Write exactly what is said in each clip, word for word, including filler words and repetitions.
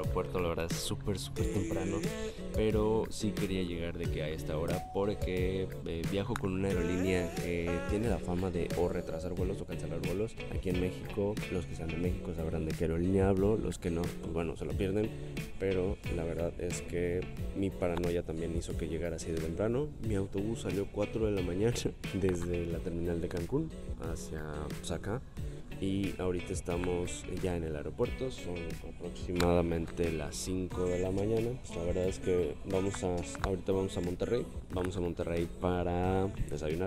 aeropuerto, la verdad es súper súper temprano, pero sí quería llegar de que a esta hora porque eh, viajo con una aerolínea que tiene la fama de o retrasar vuelos o cancelar vuelos. Aquí en México, los que sean de México sabrán de qué aerolínea hablo, los que no, pues bueno, se lo pierden, pero la verdad es que mi paranoia también hizo que llegara así de temprano. Mi autobús salió cuatro de la mañana desde la terminal de Cancún hacia pues, acá. Y ahorita estamos ya en el aeropuerto, son aproximadamente las cinco de la mañana. Pues la verdad es que vamos a, ahorita vamos a Monterrey, vamos a Monterrey para desayunar.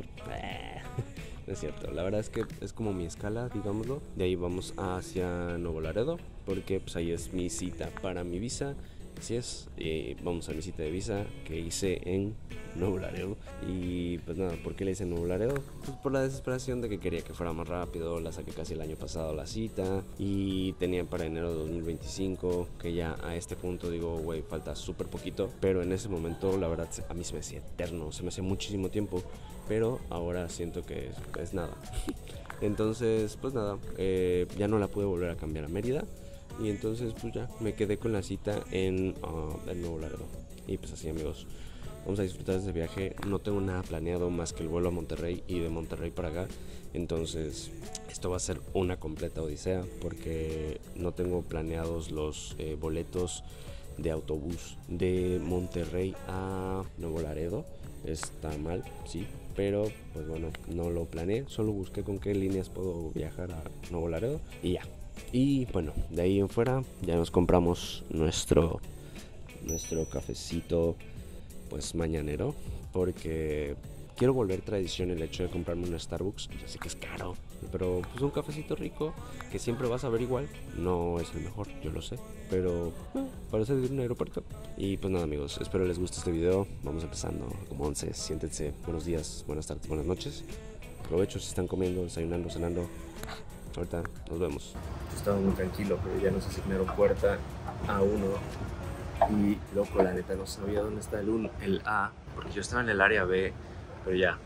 No es cierto, la verdad es que es como mi escala, digámoslo. De ahí vamos hacia Nuevo Laredo, porque pues ahí es mi cita para mi visa. Así es, y vamos a mi cita de visa que hice en Nuevo Laredo. Y pues nada, ¿por qué le hice Nuevo Laredo? Pues por la desesperación de que quería que fuera más rápido. La saqué casi el año pasado la cita y tenía para enero de dos mil veinticinco, que ya a este punto digo, güey, falta súper poquito. Pero en ese momento la verdad a mí se me hacía eterno, se me hacía muchísimo tiempo. Pero ahora siento que es, es nada. Entonces pues nada, eh, ya no la pude volver a cambiar a Mérida. Y entonces pues ya me quedé con la cita en uh, el Nuevo Laredo. Y pues así, amigos, vamos a disfrutar de ese viaje. No tengo nada planeado más que el vuelo a Monterrey y de Monterrey para acá. Entonces esto va a ser una completa odisea porque no tengo planeados los eh, boletos de autobús de Monterrey a Nuevo Laredo. Está mal, sí, pero pues bueno, no lo planeé. Solo busqué con qué líneas puedo viajar a Nuevo Laredo y ya. Y bueno, de ahí en fuera ya nos compramos nuestro nuestro cafecito pues mañanero, porque quiero volver tradición el hecho de comprarme un Starbucks. Yo sé que es caro, pero pues un cafecito rico que siempre vas a ver igual. No es el mejor, yo lo sé, pero eh, para ser de un aeropuerto. Y pues nada, amigos, espero les guste este video. Vamos empezando como once, siéntense. Buenos días, buenas tardes, buenas noches. Provecho si están comiendo, desayunando, cenando. Ahorita nos vemos. Yo estaba muy tranquilo, pero ya nos asignaron puerta A uno. Y loco, la neta, no sabía dónde está el, uno, el A, porque yo estaba en el área B, pero ya.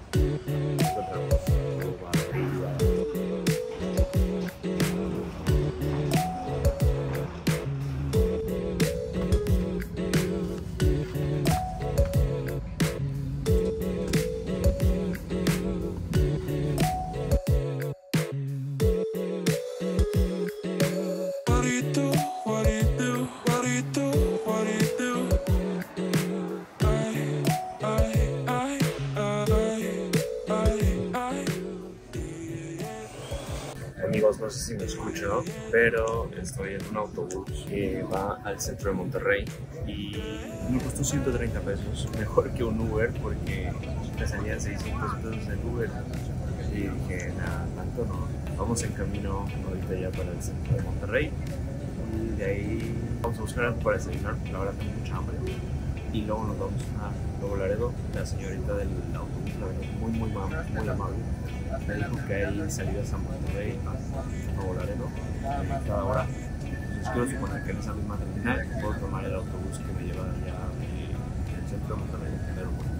Amigos, no sé si me escuchan, pero estoy en un autobús que va al centro de Monterrey y me costó ciento treinta pesos, mejor que un Uber porque me salían seiscientos pesos el Uber. Y dije, nada, tanto no. Vamos en camino ahorita ya para el centro de Monterrey y de ahí vamos a buscar algo para desayunar, la verdad tengo mucha hambre. Y luego nos vamos a Nuevo Laredo. La señorita del autobús, la verdad, muy muy amable, muy amable. Me dijo que hay salidas a Monterrey, a Nuevo Laredo, a cada hora. Entonces quiero suponer que en esa misma terminal puedo tomar el autobús que me lleva allá al centro de Monterrey, al aeropuerto.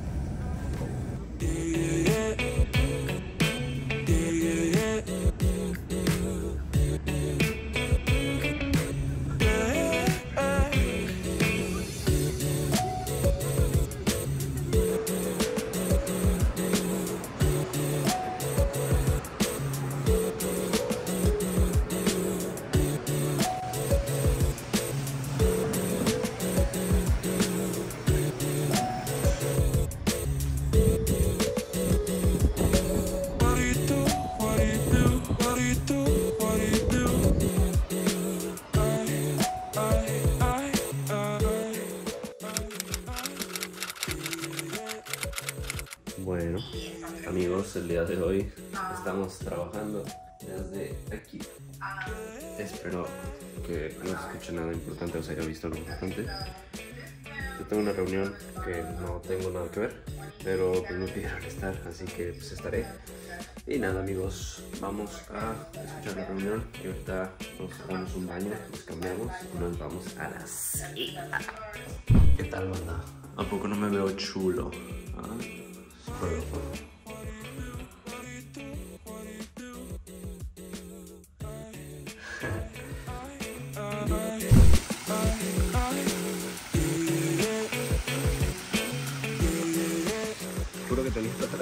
Bueno, amigos, el día de hoy estamos trabajando desde aquí. Espero que no se escuche nada importante o se haya visto algo importante. Yo tengo una reunión que no tengo nada que ver, pero pues me pidieron estar, así que pues estaré. Y nada, amigos, vamos a escuchar la reunión y ahorita nos damos un baño, nos cambiamos y nos vamos a la cita. ¿Qué tal, banda? ¿A poco no me veo chulo? ¿Ah? Super, super.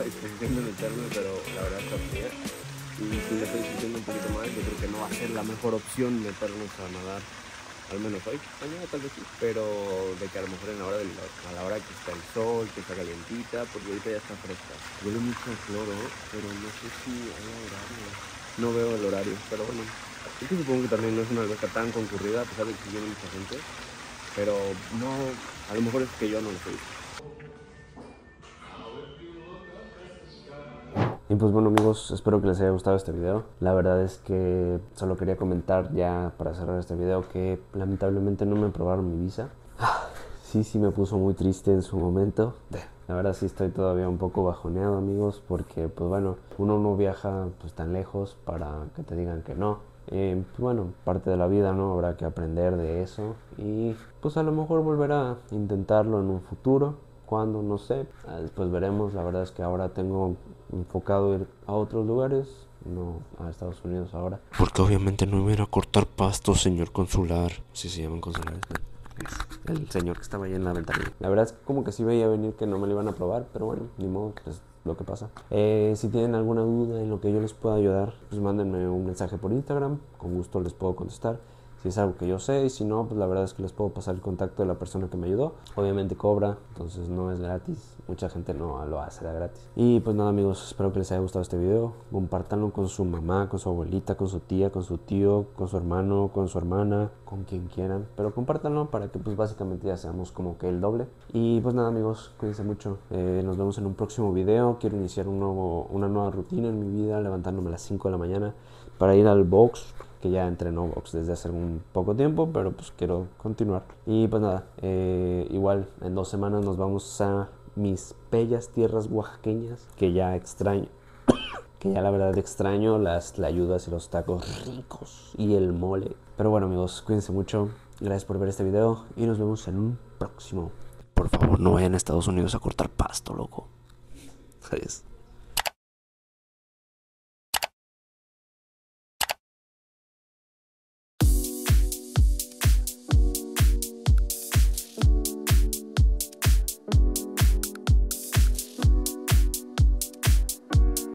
disposición de meterme, pero la verdad está fría. Y si me estoy sintiendo un poquito mal, yo creo que no va a ser la mejor opción meternos a nadar. Al menos hoy, mañana tal vez sí, pero de que a lo mejor en la hora del, a la hora que está el sol, que está calientita, porque ahorita ya está fresca. Huele mucho a cloro, pero no sé si hay horario. No veo el horario, pero bueno. Es que supongo que también no es una alberca tan concurrida, a pesar de que viene mucha gente. Pero no, a lo mejor es que yo no lo sé. Y pues bueno amigos, espero que les haya gustado este video. La verdad es que solo quería comentar ya para cerrar este video que lamentablemente no me aprobaron mi visa. Sí, sí me puso muy triste en su momento. La verdad sí estoy todavía un poco bajoneado amigos, porque pues bueno, uno no viaja pues tan lejos para que te digan que no. Eh, pues bueno, parte de la vida, ¿no? Habrá que aprender de eso y pues a lo mejor volver a intentarlo en un futuro. Cuando, no sé, después veremos. La verdad es que ahora tengo enfocado ir a otros lugares, no a Estados Unidos ahora. Porque obviamente no me iba a cortar pasto, señor consular. Sí se llaman consulares, ¿no? El señor que estaba ahí en la ventanilla. La verdad es como que sí veía venir que no me lo iban a aprobar, pero bueno, ni modo, pues lo que pasa. Eh, si tienen alguna duda en lo que yo les pueda ayudar, pues mándenme un mensaje por Instagram, con gusto les puedo contestar. Si es algo que yo sé, y si no, pues la verdad es que les puedo pasar el contacto de la persona que me ayudó. Obviamente cobra, entonces no es gratis. Mucha gente no lo hace de gratis. Y pues nada amigos, espero que les haya gustado este video. Compártanlo con su mamá, con su abuelita, con su tía, con su tío, con su hermano, con su hermana, con quien quieran. Pero compártanlo para que pues básicamente ya seamos como que el doble. Y pues nada amigos, cuídense mucho. Eh, nos vemos en un próximo video. Quiero iniciar un nuevo, una nueva rutina en mi vida, levantándome a las cinco de la mañana para ir al box, que ya entreno box desde hace un poco tiempo, pero pues quiero continuar. Y pues nada, eh, igual en dos semanas nos vamos a mis bellas tierras oaxaqueñas, que ya extraño, que ya la verdad extraño las tlayudas y los tacos ricos y el mole. Pero bueno amigos, cuídense mucho, gracias por ver este video y nos vemos en un próximo. Por favor no vayan a Estados Unidos a cortar pasto, loco. Adiós.